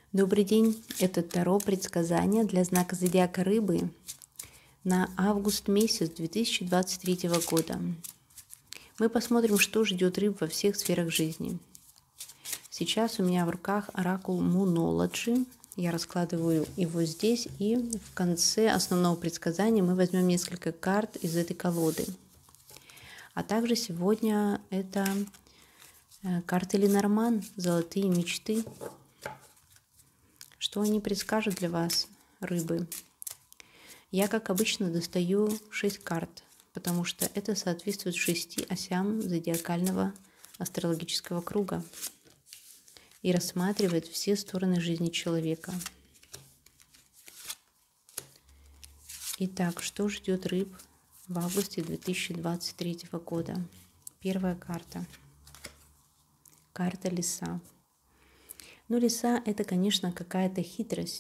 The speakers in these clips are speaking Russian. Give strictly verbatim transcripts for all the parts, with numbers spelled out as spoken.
Добрый день! Это Таро предсказания для знака зодиака Рыбы на август месяц две тысячи двадцать третьего года. Мы посмотрим, что ждет рыб во всех сферах жизни. Сейчас у меня в руках оракул Moonology. Я раскладываю его здесь, и в конце основного предсказания мы возьмем несколько карт из этой колоды. А также сегодня это карты Ленорман «Золотые мечты». Что они предскажут для вас, рыбы? Я, как обычно, достаю шесть карт, потому что это соответствует шести осям зодиакального астрологического круга и рассматривает все стороны жизни человека. Итак, что ждет рыб в августе две тысячи двадцать третьего года? Первая карта. Карта лиса. Ну, лиса — это, конечно, какая-то хитрость.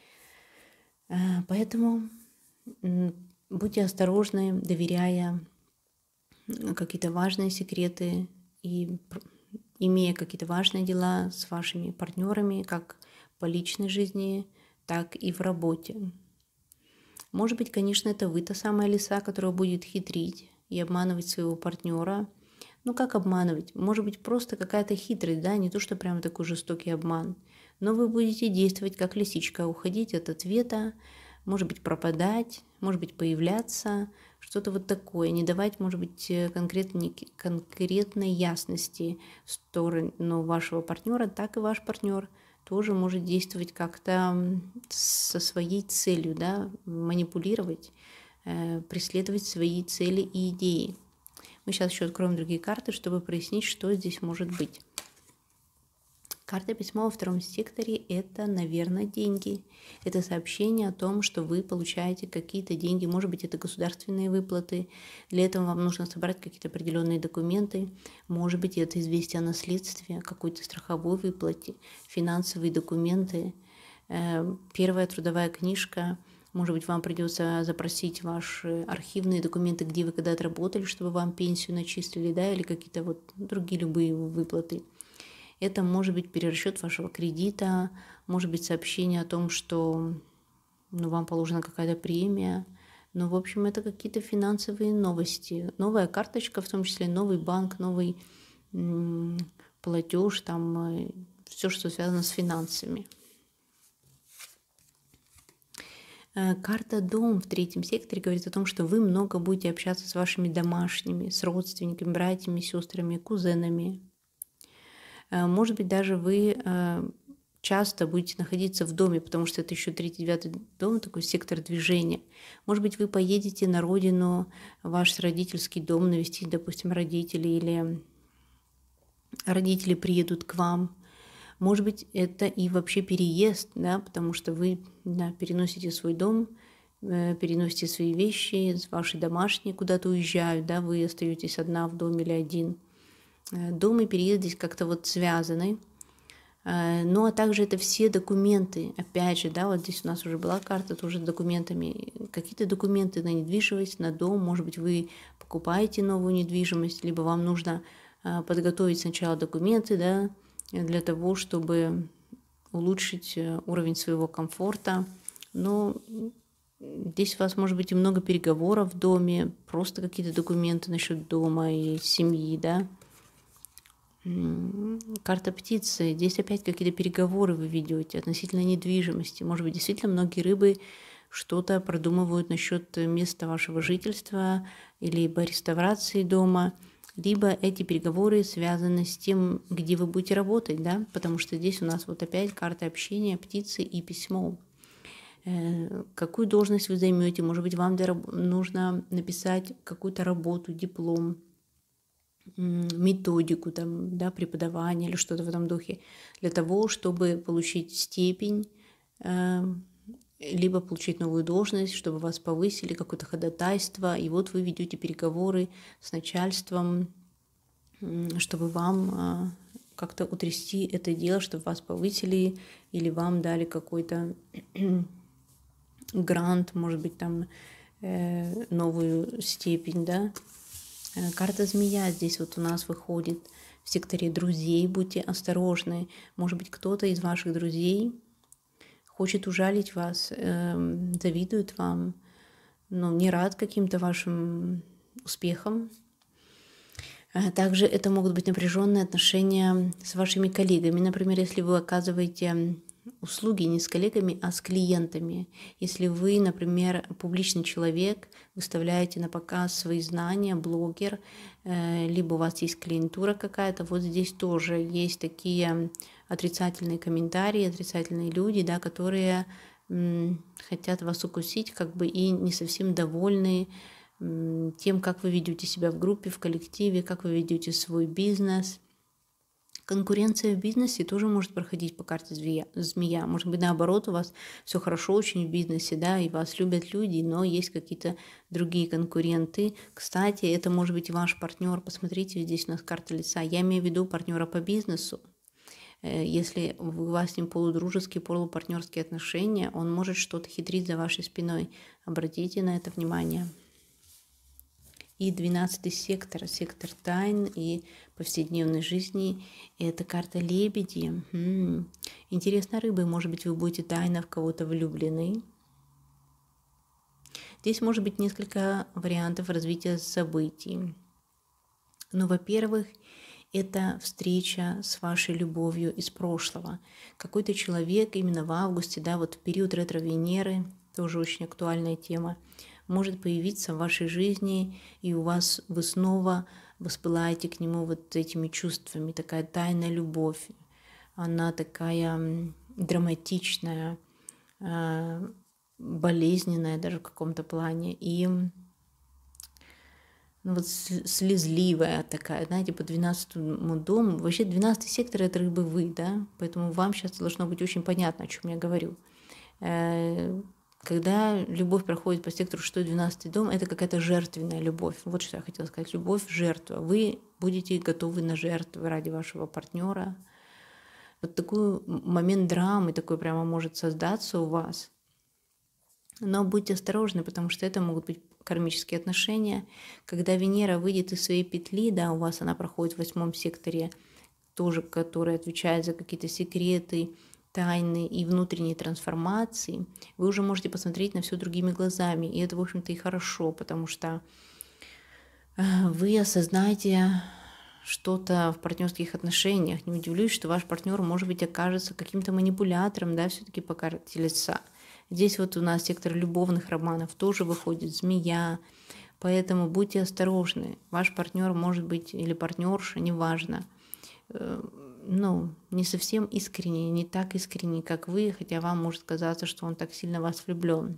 Поэтому будьте осторожны, доверяя какие-то важные секреты и имея какие-то важные дела с вашими партнерами, как по личной жизни, так и в работе. Может быть, конечно, это вы та самая лиса, которая будет хитрить и обманывать своего партнера. Ну, как обманывать? Может быть, просто какая-то хитрость, да, не то, что прямо такой жестокий обман. Но вы будете действовать как лисичка, уходить от ответа, может быть, пропадать, может быть, появляться, что-то вот такое. Не давать, может быть, конкретной, конкретной ясности в сторону вашего партнера, так и ваш партнер тоже может действовать как-то со своей целью, да, манипулировать, э, преследовать свои цели и идеи. Мы сейчас еще откроем другие карты, чтобы прояснить, что здесь может быть. Карта письма во втором секторе – это, наверное, деньги. Это сообщение о том, что вы получаете какие-то деньги. Может быть, это государственные выплаты. Для этого вам нужно собрать какие-то определенные документы. Может быть, это известие о наследстве, какой-то страховой выплате, финансовые документы. Первая трудовая книжка. Может быть, вам придется запросить ваши архивные документы, где вы когда-то работали, чтобы вам пенсию начислили, да, или какие-то вот другие любые выплаты. Это может быть перерасчет вашего кредита, может быть сообщение о том, что ну, вам положена какая-то премия. Но, в общем, это какие-то финансовые новости. Новая карточка, в том числе новый банк, новый м- платеж, там э, все, что связано с финансами. Карта «Дом» в третьем секторе говорит о том, что вы много будете общаться с вашими домашними, с родственниками, братьями, сестрами, кузенами. Может быть, даже вы часто будете находиться в доме, потому что это еще третий, девятый дом, такой сектор движения. Может быть, вы поедете на родину, ваш родительский дом навестить, допустим, родителей, или родители приедут к вам. Может быть, это и вообще переезд, да, потому что вы да, переносите свой дом, э, переносите свои вещи, ваши домашние куда-то уезжают, да, вы остаетесь одна в доме или один. Э, дом и переезд здесь как-то вот связаны. Э, ну, а также это все документы, опять же, да, вот здесь у нас уже была карта тоже с документами. Какие-то документы на недвижимость, на дом, может быть, вы покупаете новую недвижимость, либо вам нужно э, подготовить сначала документы, да, для того, чтобы улучшить уровень своего комфорта. Но здесь у вас может быть и много переговоров в доме, просто какие-то документы насчет дома и семьи, да. Карта птицы. Здесь опять какие-то переговоры вы ведете относительно недвижимости. Может быть, действительно многие рыбы что-то продумывают насчет места вашего жительства, либо реставрации дома, либо эти переговоры связаны с тем, где вы будете работать, да, потому что здесь у нас вот опять карта общения, птицы и письмо. Какую должность вы займете? Может быть, вам нужно написать какую-то работу, диплом, методику там, да, преподавания или что-то в этом духе, для того, чтобы получить степень, либо получить новую должность, чтобы вас повысили, какое-то ходатайство, и вот вы ведете переговоры с начальством, чтобы вам как-то утрясти это дело, чтобы вас повысили, или вам дали какой-то грант, может быть, там новую степень, да. Карта змея здесь вот у нас выходит в секторе друзей. Будьте осторожны. Может быть, кто-то из ваших друзей хочет ужалить вас, эм, завидует вам, ну, не рад каким-то вашим успехам. А Также это могут быть напряженные отношения с вашими коллегами. Например, если вы оказываете услуги не с коллегами, а с клиентами. Если вы, например, публичный человек, выставляете на показ свои знания, блогер, э, либо у вас есть клиентура какая-то, вот здесь тоже есть такие отрицательные комментарии, отрицательные люди, да, которые м, хотят вас укусить, как бы и не совсем довольны м, тем, как вы ведете себя в группе, в коллективе, как вы ведете свой бизнес. Конкуренция в бизнесе тоже может проходить по карте змея. змея. Может быть, наоборот, у вас все хорошо очень в бизнесе, да, и вас любят люди, но есть какие-то другие конкуренты. Кстати, это может быть и ваш партнер. Посмотрите, здесь у нас карта лица. Я имею в виду партнера по бизнесу. Э, Если у вас с ним полудружеские, полупартнерские отношения, он может что-то хитрить за вашей спиной. Обратите на это внимание. И двенадцатый сектор, сектор тайн и повседневной жизни, это карта лебеди. М. Интересно, рыбы, может быть, вы будете тайно в кого-то влюблены. Здесь может быть несколько вариантов развития событий. Ну, во-первых, это встреча с вашей любовью из прошлого. Какой-то человек именно в августе, да, вот в период ретро-Венеры, тоже очень актуальная тема, может появиться в вашей жизни, и у вас вы снова воспылаете к нему вот этими чувствами. Такая тайная любовь, она такая м, драматичная, а, болезненная даже в каком-то плане. И ну, вот с- слезливая такая, знаете, по двенадцатому дому. Вообще двенадцатый сектор — это рыбы вы, да, поэтому вам сейчас должно быть очень понятно, о чем я говорю. Э, Когда любовь проходит по сектору шестой двенадцатый дом, это какая-то жертвенная любовь. Вот что я хотела сказать. Любовь — жертва. Вы будете готовы на жертвы ради вашего партнера. Вот такой момент драмы такой прямо может создаться у вас. Но будьте осторожны, потому что это могут быть кармические отношения. Когда Венера выйдет из своей петли, да, у вас она проходит в восьмом секторе, тоже который отвечает за какие-то секреты, тайны и внутренние трансформации, вы уже можете посмотреть на все другими глазами. И это, в общем-то, и хорошо, потому что э, вы осознаете что-то в партнерских отношениях. Не удивлюсь, что ваш партнер, может быть, окажется каким-то манипулятором, да, все-таки по карте лица. Здесь вот у нас сектор любовных романов тоже выходит змея, поэтому будьте осторожны. Ваш партнер может быть или партнерша, неважно, э, ну, не совсем искренний, не так искренний, как вы, хотя вам может казаться, что он так сильно в вас влюблен.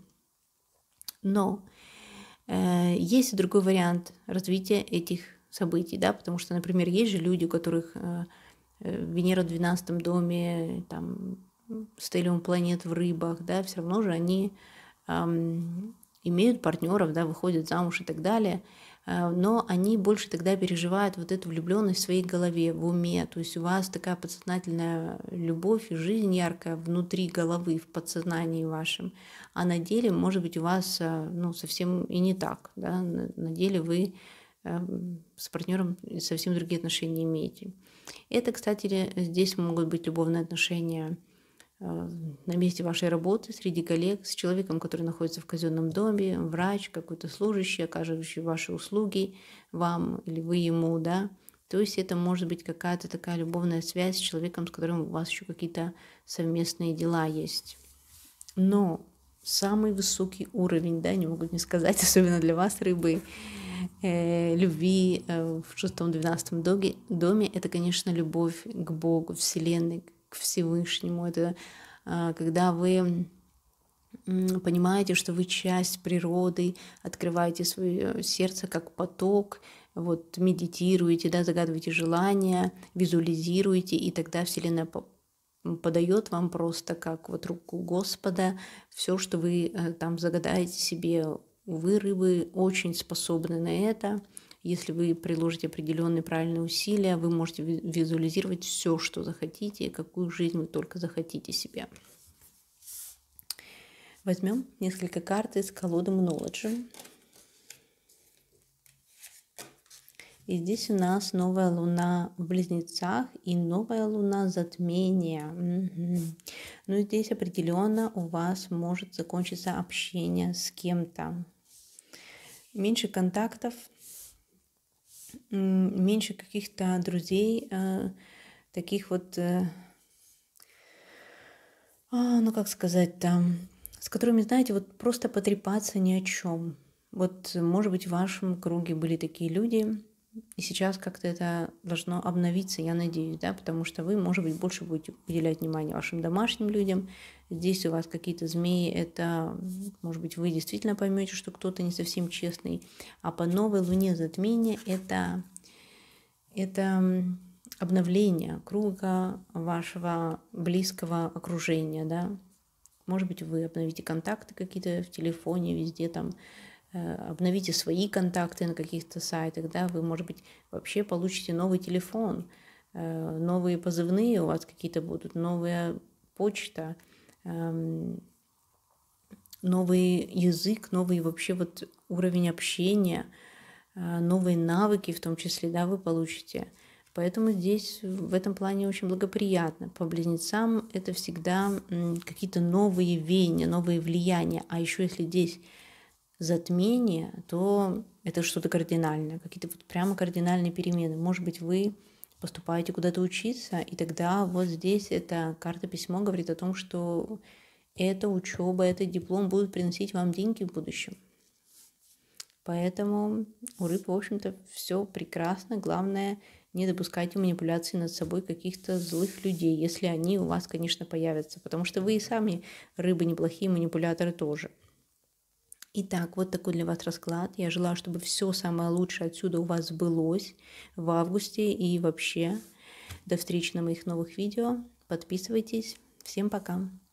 Но э, есть и другой вариант развития этих событий, да, потому что, например, есть же люди, у которых э, э, Венера в двенадцатом доме, там, стелиум планет в рыбах, да, все равно же они ам, имеют партнеров, да, выходят замуж и так далее, а, но они больше тогда переживают вот эту влюбленность в своей голове, в уме, то есть у вас такая подсознательная любовь и жизнь яркая внутри головы, в подсознании вашем, а на деле, может быть, у вас а, ну, совсем и не так, да, на, на деле вы эм, с партнером совсем другие отношения имеете. Это, кстати, здесь могут быть любовные отношения э, на месте вашей работы, среди коллег, с человеком, который находится в казенном доме, врач, какой-то служащий, оказывающий ваши услуги вам или вы ему, да. То есть это может быть какая-то такая любовная связь с человеком, с которым у вас еще какие-то совместные дела есть. Но самый высокий уровень, да, не могу не сказать, особенно для вас, рыбы, э, любви э, в шестом-двенадцатом доме, это, конечно, любовь к Богу, Вселенной, к Всевышнему. Это э, когда вы м, понимаете, что вы часть природы, открываете свое сердце как поток, вот медитируете, да, загадываете желания, визуализируете, и тогда Вселенная по- подает вам просто как вот руку Господа все, что вы э, там загадаете себе. Вы, рыбы, очень способны на это. Если вы приложите определенные правильные усилия, вы можете ви- визуализировать все, что захотите, какую жизнь вы только захотите себе. Возьмем несколько карт из колоды Мнолоджи. И здесь у нас новая луна в Близнецах и новая луна затмения. Мгм. Но здесь определенно у вас может закончиться общение с кем-то. Меньше контактов, меньше каких-то друзей, таких вот, ну как сказать там, с которыми, знаете, вот просто потрепаться ни о чем. Вот, может быть, в вашем круге были такие люди, и сейчас как-то это должно обновиться, я надеюсь, да, потому что вы, может быть, больше будете уделять внимание вашим домашним людям. Здесь у вас какие-то змеи, это, может быть, вы действительно поймете, что кто-то не совсем честный. А по новой луне затмение это, это обновление круга вашего близкого окружения, да. Может быть, вы обновите контакты какие-то в телефоне, везде там, обновите свои контакты на каких-то сайтах, да, вы, может быть, вообще получите новый телефон, новые позывные у вас какие-то будут, новая почта, новый язык, новый вообще вот уровень общения, новые навыки в том числе, да, вы получите. Поэтому здесь в этом плане очень благоприятно. По близнецам это всегда какие-то новые веяния, новые влияния. А еще если здесь затмение, то это что-то кардинальное, какие-то вот прямо кардинальные перемены. Может быть, вы поступаете куда-то учиться, и тогда вот здесь эта карта письмо говорит о том, что эта учеба, этот диплом будут приносить вам деньги в будущем. Поэтому у рыб, в общем-то, все прекрасно. Главное, не допускайте манипуляций над собой каких-то злых людей, если они у вас, конечно, появятся, потому что вы и сами, рыбы, неплохие манипуляторы тоже. Итак, вот такой для вас расклад. Я желаю, чтобы все самое лучшее отсюда у вас сбылось в августе и вообще. До встречи на моих новых видео. Подписывайтесь. Всем пока.